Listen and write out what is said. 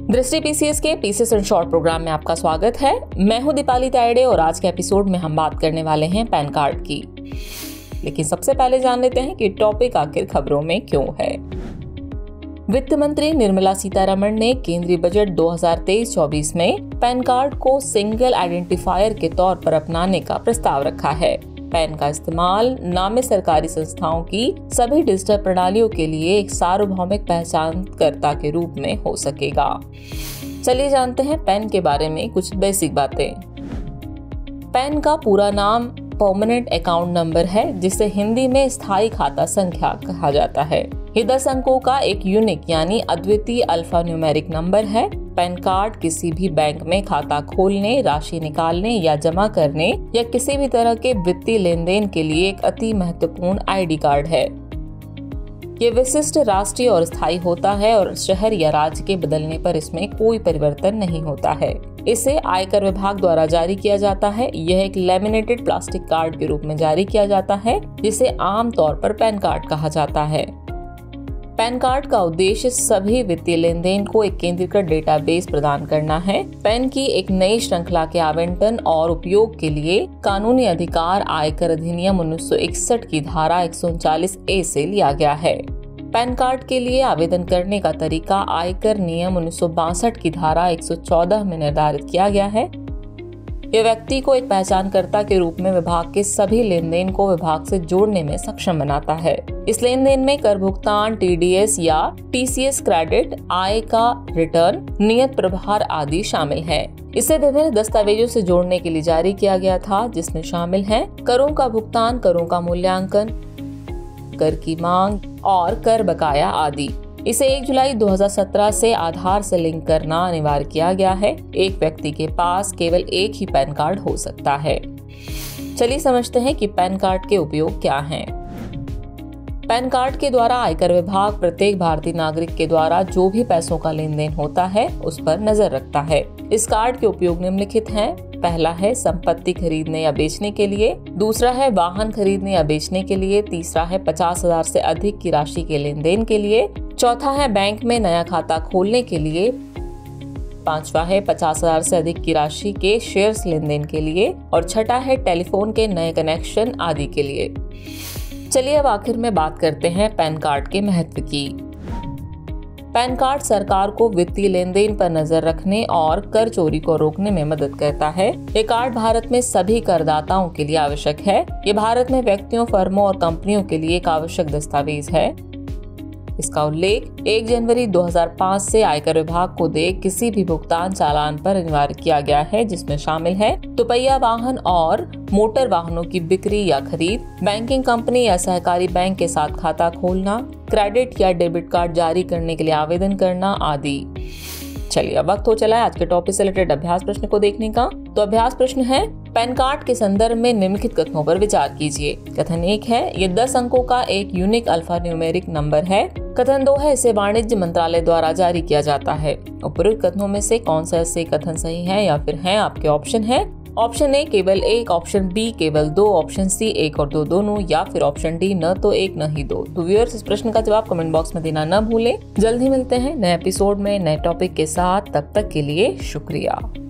दृष्टि पीसीएस के PCS in short programme में आपका स्वागत है। मैं हूं दीपाली तायडे और आज के एपिसोड में हम बात करने वाले हैं पैन कार्ड की। लेकिन सबसे पहले जान लेते हैं कि टॉपिक आखिर खबरों में क्यों है। वित्त मंत्री निर्मला सीतारमण ने केंद्रीय बजट 2023-24 में पैन कार्ड को सिंगल आइडेंटिफायर के तौर पर अपनाने का प्रस्ताव रखा है। पैन का इस्तेमाल नामे सरकारी संस्थाओं की सभी डिजिटल प्रणालियों के लिए एक सार्वभौमिक पहचानकर्ता के रूप में हो सकेगा। चलिए जानते हैं पैन के बारे में कुछ बेसिक बातें। पैन का पूरा नाम परमानेंट अकाउंट नंबर है, जिसे हिंदी में स्थायी खाता संख्या कहा जाता है। ये 10 अंकों का एक यूनिक यानी अद्वितीय अल्फा न्यूमेरिक नंबर है। पैन कार्ड किसी भी बैंक में खाता खोलने, राशि निकालने या जमा करने या किसी भी तरह के वित्तीय लेन देन के लिए एक अति महत्वपूर्ण आईडी कार्ड है। ये विशिष्ट, राष्ट्रीय और स्थायी होता है और शहर या राज्य के बदलने पर इसमें कोई परिवर्तन नहीं होता है। इसे आयकर विभाग द्वारा जारी किया जाता है। यह एक लैमिनेटेड प्लास्टिक कार्ड के रूप में जारी किया जाता है, जिसे आम तौर पर पैन कार्ड कहा जाता है। पैन कार्ड का उद्देश्य सभी वित्तीय लेन देन को एक केंद्रीकृत डेटाबेस प्रदान करना है। पैन की एक नई श्रृंखला के आवंटन और उपयोग के लिए कानूनी अधिकार आयकर अधिनियम 1961 की धारा 139A से लिया गया है। पैन कार्ड के लिए आवेदन करने का तरीका आयकर नियम 1962 की धारा 114 में निर्धारित किया गया है। यह व्यक्ति को एक पहचानकर्ता के रूप में विभाग के सभी लेन देन को विभाग से जोड़ने में सक्षम बनाता है। इस लेन देन में कर भुगतान, टीडीएस या टीसीएस क्रेडिट, आय का रिटर्न, नियत प्रभार आदि शामिल है। इसे विभिन्न दस्तावेजों से जोड़ने के लिए जारी किया गया था, जिसमें शामिल हैं करों का भुगतान, करों का मूल्यांकन, कर की मांग और कर बकाया आदि। इसे 1 जुलाई 2017 से आधार से लिंक करना अनिवार्य किया गया है। एक व्यक्ति के पास केवल एक ही पैन कार्ड हो सकता है। चलिए समझते हैं कि पैन कार्ड के उपयोग क्या हैं। पैन कार्ड के द्वारा आयकर विभाग प्रत्येक भारतीय नागरिक के द्वारा जो भी पैसों का लेन देन होता है उस पर नजर रखता है। इस कार्ड के उपयोग निम्नलिखित हैं। पहला है संपत्ति खरीदने या बेचने के लिए, दूसरा है वाहन खरीदने या बेचने के लिए, तीसरा है 50,000 से अधिक की राशि के लेन देन के लिए, चौथा है बैंक में नया खाता खोलने के लिए, पांचवा है 50,000 से अधिक की राशि के शेयर्स लेन देन के लिए और छठा है टेलीफोन के नए कनेक्शन आदि के लिए। चलिए अब आखिर में बात करते हैं पैन कार्ड के महत्व की। पैन कार्ड सरकार को वित्तीय लेन देन पर नजर रखने और कर चोरी को रोकने में मदद करता है। ये कार्ड भारत में सभी करदाताओं के लिए आवश्यक है। ये भारत में व्यक्तियों, फर्मों और कंपनियों के लिए एक आवश्यक दस्तावेज है। इसका उल्लेख 1 जनवरी 2005 से आयकर विभाग को देय किसी भी भुगतान चालान पर अनिवार्य किया गया है, जिसमें शामिल है दुपहिया वाहन और मोटर वाहनों की बिक्री या खरीद, बैंकिंग कंपनी या सहकारी बैंक के साथ खाता खोलना, क्रेडिट या डेबिट कार्ड जारी करने के लिए आवेदन करना आदि। चलिए अब वक्त हो चला है आज के टॉपिक से रिलेटेड अभ्यास प्रश्न को देखने का। तो अभ्यास प्रश्न है, पैन कार्ड के संदर्भ में निम्नलिखित कथनों पर विचार कीजिए। कथन 1 है, ये 10 अंकों का एक यूनिक अल्फा न्यूमेरिक नंबर है। कथन 2 है, इसे वाणिज्य मंत्रालय द्वारा जारी किया जाता है। उपरोक्त कथनों में से कौन सा से कथन सही है या फिर है? आपके ऑप्शन है। ऑप्शन ए केवल 1, ऑप्शन बी केवल 2, ऑप्शन सी 1 और 2 दोनों, या फिर ऑप्शन डी न तो 1 न ही 2। तो व्यूअर्स, इस प्रश्न का जवाब कमेंट बॉक्स में देना न भूलें। जल्द ही मिलते हैं नए एपिसोड में नए टॉपिक के साथ। तब तक के लिए शुक्रिया।